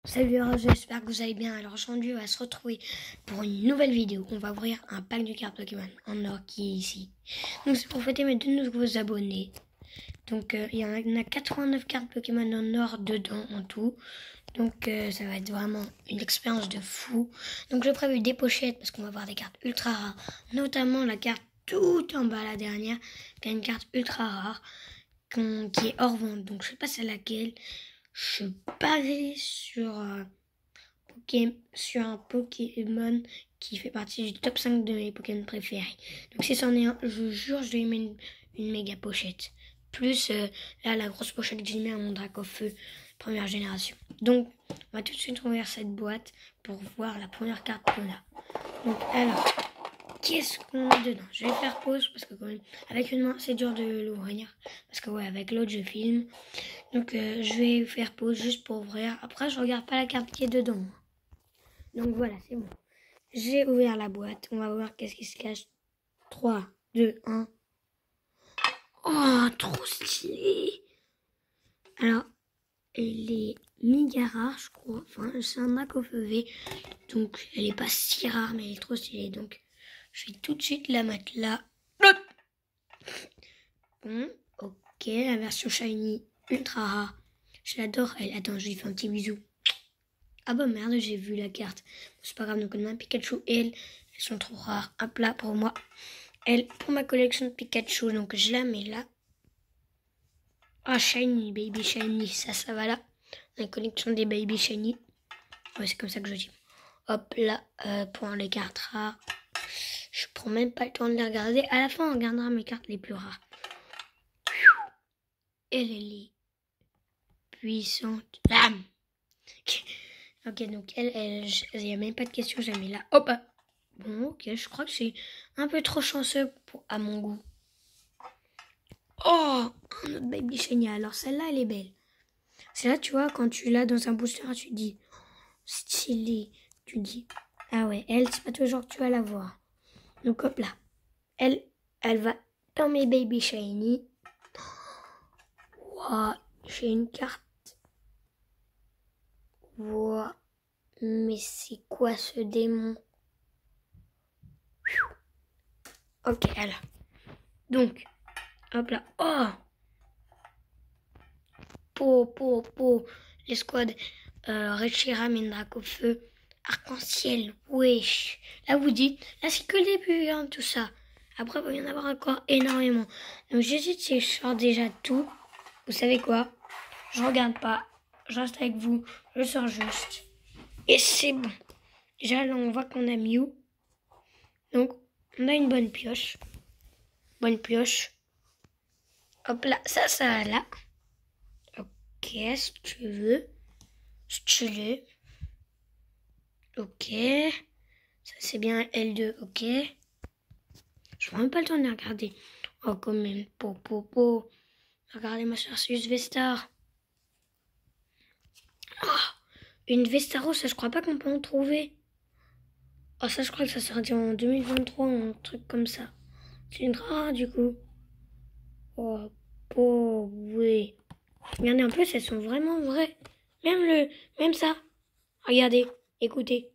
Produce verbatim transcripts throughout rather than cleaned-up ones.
Salut, j'espère que vous allez bien. Alors aujourd'hui on va se retrouver pour une nouvelle vidéo. On va ouvrir un pack de cartes Pokémon en or qui est ici. Donc c'est pour fêter mes deux nouveaux abonnés. Donc euh, il y en a, il y en a quatre-vingt-neuf cartes Pokémon en or dedans en tout. Donc euh, ça va être vraiment une expérience de fou. Donc j'ai prévu des pochettes parce qu'on va avoir des cartes ultra rares. Notamment la carte tout en bas, la dernière, qui a une carte ultra rare qui est hors vente. Donc je sais pas c'est laquelle. Je parie sur, euh, Poké... sur un Pokémon qui fait partie du top cinq de mes Pokémon préférés. Donc si c'en est un, je vous jure, je lui mets une, une méga pochette. Plus euh, là la grosse pochette que j'ai mis à mon Dracofeu première génération. Donc on va tout de suite ouvrir cette boîte pour voir la première carte qu'on a. Donc alors, qu'est-ce qu'on a dedans? Je vais faire pause parce que quand même avec une main c'est dur de l'ouvrir. Parce que ouais, avec l'autre je filme. Donc euh, je vais faire pause juste pour ouvrir. Après je regarde pas la carte qui est dedans. Donc voilà, c'est bon. J'ai ouvert la boîte. On va voir qu'est-ce qui se cache. trois, deux, un. Oh, trop stylé. Alors, elle est méga rare, je crois. Enfin, c'est un Dracofeu V. Donc, elle est pas si rare, mais elle est trop stylée. Donc, je vais tout de suite la mettre là. Bon, ok, la version shiny, ultra rare. Je l'adore, elle. Attends, je lui fais un petit bisou. Ah bah merde, j'ai vu la carte. Bon, c'est pas grave, donc on a un Pikachu et elle. Elles sont trop rares. Un plat pour moi. Elle, pour ma collection de Pikachu, donc je la mets là. Ah, shiny, baby shiny, ça, ça va là. La collection des baby shiny. Ouais, c'est comme ça que je dis. Hop là, euh, pour les cartes rares. Je prends même pas le temps de les regarder. À la fin, on regardera mes cartes les plus rares. Elle, elle est puissante. Bam. Ok, donc elle, il n'y a même pas de question, j'ai mis là. Hop. Bon, ok, je crois que c'est un peu trop chanceux pour, à mon goût. Oh, un autre baby shiny. Alors celle-là, elle est belle. C'est là, tu vois, quand tu l'as dans un booster, tu dis stylé. Tu dis, ah ouais, elle, c'est pas toujours que tu vas la voir. Donc hop là. Elle, elle va dans mes baby shiny. Wow, j'ai une carte. Wow. Mais c'est quoi ce démon? Ok, alors. Donc, hop là. Oh! Po, po, po. L'escouade. Euh, Reshiram et Dracofeu. Arc-en-ciel. Wesh. Là, vous dites, là, c'est que le début, hein, tout ça. Après, il va y en avoir encore énormément. Donc, j'hésite si je sors déjà tout. Vous savez quoi? Je regarde pas. Je reste avec vous. Je sors juste. Et c'est bon. Déjà, là, on voit qu'on a Mew. Donc, on a une bonne pioche. Bonne pioche. Hop là, ça, ça va là. Ok, si tu veux. Stylé. Ok. Ça, c'est bien L deux, ok. Je prends même pas le temps de regarder. Oh, quand même. Po, po, po. Regardez ma Chercheuse Vestar. Oh, une Vestaro, ça, je crois pas qu'on peut en trouver. Oh, ça, je crois que ça sortit en deux mille vingt-trois, un truc comme ça. C'est une rare, du coup. Oh, po, oui. Regardez, en plus, elles sont vraiment vraies. Même le, même ça. Regardez, écoutez.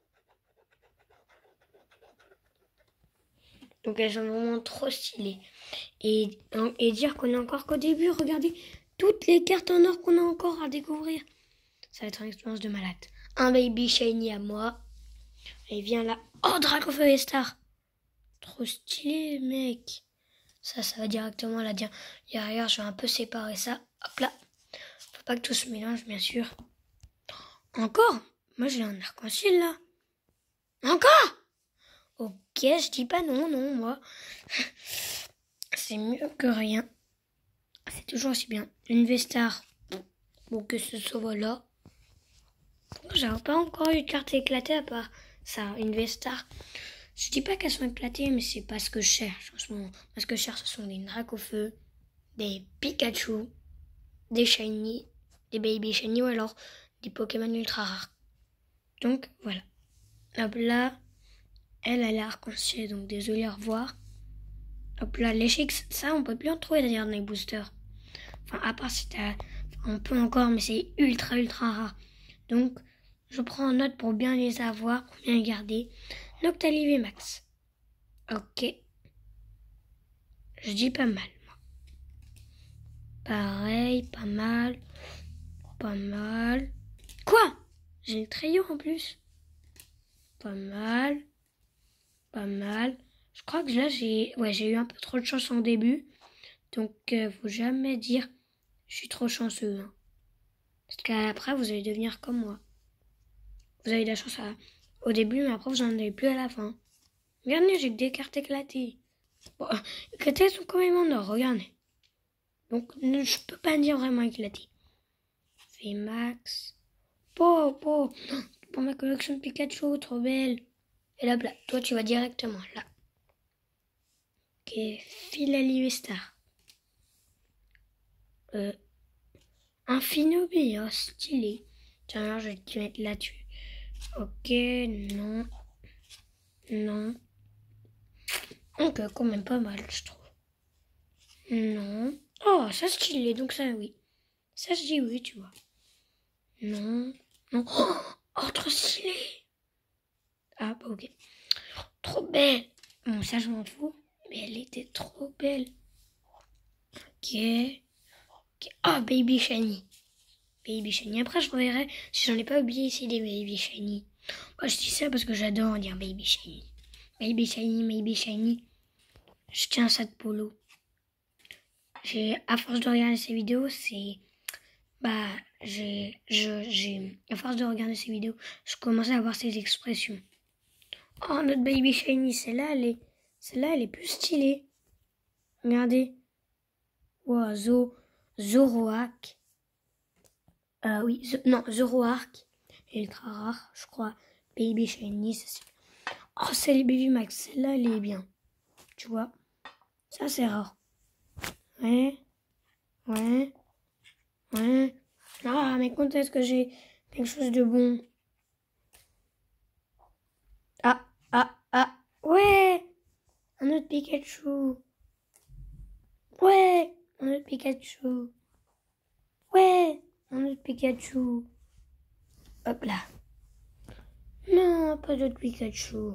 Donc elles sont vraiment trop stylées. Et, et dire qu'on est encore qu'au début, regardez toutes les cartes en or qu'on a encore à découvrir. Ça va être une expérience de malade. Un baby shiny à moi. Et viens là. Oh, Dracofeu et Star. Trop stylé, mec. Ça, ça va directement là. Derrière, je vais un peu séparer ça. Hop là. Faut pas que tout se mélange, bien sûr. Encore? Moi, j'ai un arc-en-ciel, là. Encore? Ok, je dis pas non, non, moi. C'est mieux que rien. C'est toujours aussi bien. Une Vestar. Bon, que ce soit là. J'avais pas encore eu de carte éclatée à part ça. Une Vestar. Je dis pas qu'elles sont éclatées, mais c'est pas ce que je cherche en ce moment. Ce que je cherche, ce sont des Dracofeu, des Pikachu, des Shiny, des Baby Shiny ou alors des Pokémon ultra rares. Donc, voilà. Hop là. Elle, elle est arc-en-ciel, donc désolé, au revoir. Hop là, les chics, ça, on peut plus en trouver d'ailleurs dans les boosters. Enfin, à part si t'as... Enfin, on peut encore, mais c'est ultra, ultra rare. Donc, je prends en note pour bien les avoir, pour bien les garder. Noctali V Max. Ok. Je dis pas mal, moi. Pareil, pas mal. Pas mal. Quoi? J'ai le Treilleur en plus. Pas mal. Pas mal. Je crois que là, j'ai ouais, j'ai eu un peu trop de chance en début. Donc, euh, faut jamais dire je suis trop chanceux. Hein. Parce qu'après, vous allez devenir comme moi. Vous avez de la chance à... au début, mais après, vous n'en avez plus à la fin. Regardez, j'ai que des cartes éclatées. Bon, éclatées, elles sont quand même en or, regardez. Donc, ne, je peux pas dire vraiment éclatées. V Max. Po, po. Pour ma collection de Pikachu, trop belle. Et là, là, toi, tu vas directement là. Ok, Philalie Star. Euh, un Finobé, oh, stylé. Tiens, alors, je vais te mettre là-dessus. Ok, non. Non. Donc, euh, quand même pas mal, je trouve. Non. Oh, ça stylé, donc ça, oui. Ça, je dis oui, tu vois. Non. Non. Oh, oh trop stylé. Ah, bah, ok. Trop belle. Bon, ça, je m'en fous. Mais elle était trop belle. Ok. Ok. Oh, Baby Shiny. Baby Shiny. Après, je reverrai si j'en ai pas oublié ici des Baby Shiny. Moi, je dis ça parce que j'adore dire Baby Shiny. Baby Shiny, Baby Shiny. Je tiens ça de polo. J'ai, à force de regarder ces vidéos, c'est... Bah, j'ai... Je, j'ai... À force de regarder ces vidéos, je commençais à avoir ces expressions. Oh, notre Baby Shiny, celle-là, elle est... Celle-là, elle est plus stylée. Regardez. Wow, Zo... Zoroark. Euh, oui, Zo... non, Zoroark. Ultra rare, je crois. Baby Shiny, ça c'est... Oh, c'est les Baby Max. Celle-là, elle est bien. Tu vois. Ça, c'est rare. Ouais. Ouais. Ouais. Ah, mais quand est-ce que j'ai quelque chose de bon? Ah, ah, ah. Ouais. Un autre Pikachu. Ouais. Un autre Pikachu. Ouais. Un autre Pikachu. Hop là. Non, pas d'autre Pikachu.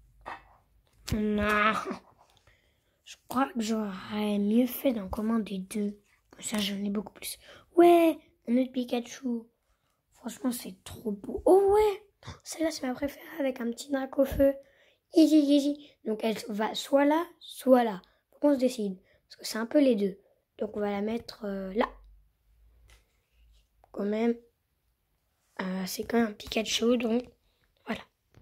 Non. Je crois que j'aurais mieux fait d'en commander deux. Comme ça, j'en ai beaucoup plus. Ouais. Un autre Pikachu. Franchement, c'est trop beau. Oh ouais. Celle-là, c'est ma préférée avec un petit drac au feu. Easy, easy. Donc, elle va soit là, soit là. Faut qu'on se décide. Parce que c'est un peu les deux. Donc, on va la mettre euh, là. Quand même. Euh, c'est quand même un Pikachu. Donc, voilà.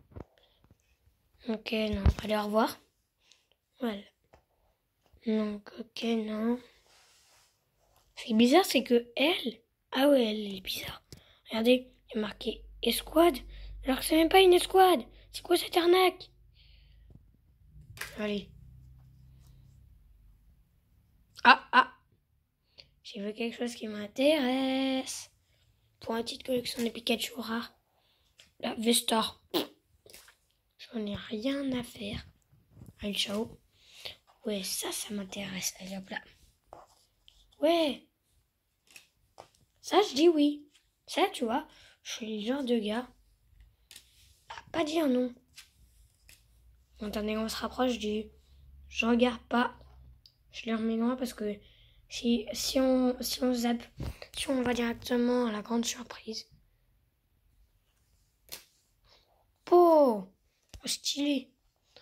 Ok, non. Allez, au revoir. Voilà. Donc, ok, non. Ce qui est bizarre, c'est que elle... Ah ouais, elle est bizarre. Regardez, il y a marqué escouade. Alors que c'est même pas une escouade. C'est quoi cette arnaque? Allez. Ah, ah. J'ai vu quelque chose qui m'intéresse. Pour une petite collection de Pikachu rares. La V-Star. J'en ai rien à faire. Allez, ciao. Ouais, ça, ça m'intéresse. Allez, hop là. Ouais. Ça, je dis oui. Ça, tu vois, je suis le genre de gars à pas dire non. Attendez, on se rapproche du... Je regarde pas. Je les remets loin parce que si, si, on, si on zappe, si on va directement à la grande surprise. Oh, oh stylé.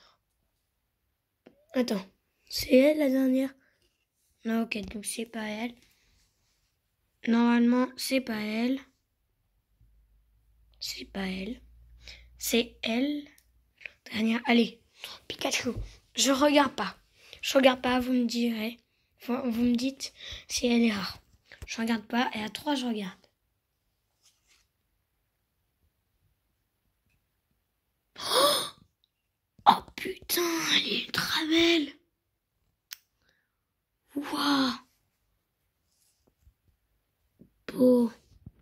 Attends, c'est elle la dernière? Non, ok, donc c'est pas elle. Normalement, c'est pas elle. C'est pas elle. C'est elle. Dernière. Allez, Pikachu. Je regarde pas. Je regarde pas, vous me direz. Vous me dites si elle est rare. Je regarde pas et à trois, je regarde. Oh, oh putain, elle est ultra belle. Waouh. Beau.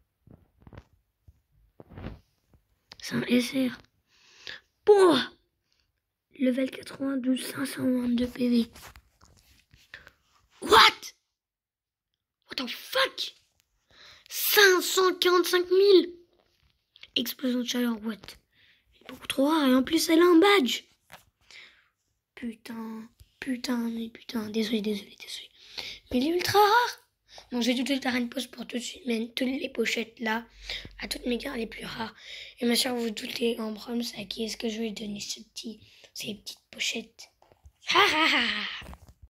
C'est un S R. Bon. Level quatre-vingt-douze, cinq cent vingt-deux P V. What? What the fuck? cinq cent quarante-cinq mille. explosion de chaleur, what? Beaucoup trop rare et en plus elle a un badge. Putain, putain, mais putain, désolé, désolé, désolé. Mais il est ultra rare. Bon, je vais tout de suite faire une pause pour tout de suite mettre toutes les pochettes là, à toutes mes cartes les plus rares. Et ma soeur, vous doutez en bronze à qui est-ce que je vais donner ce petit, ces petites pochettes. Ha ha ha.